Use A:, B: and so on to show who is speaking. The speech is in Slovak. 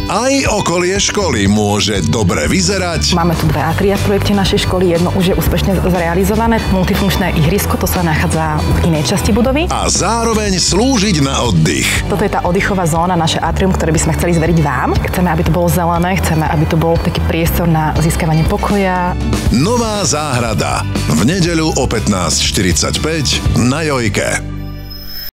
A: Aj okolie školy môže dobre vyzerať.
B: Máme tu 2 atria v projekte našej školy, jedno už je úspešne zrealizované. Multifunkčné ihrisko, to sa nachádza v inej časti budovy.
A: A zároveň slúžiť na oddych.
B: Toto je tá oddychová zóna, naše atrium, ktoré by sme chceli zveriť vám. Chceme, aby to bolo zelené, chceme, aby to bol taký priestor na získavanie pokoja.
A: Nová záhrada. V nedeľu o 15:45 na Jojke.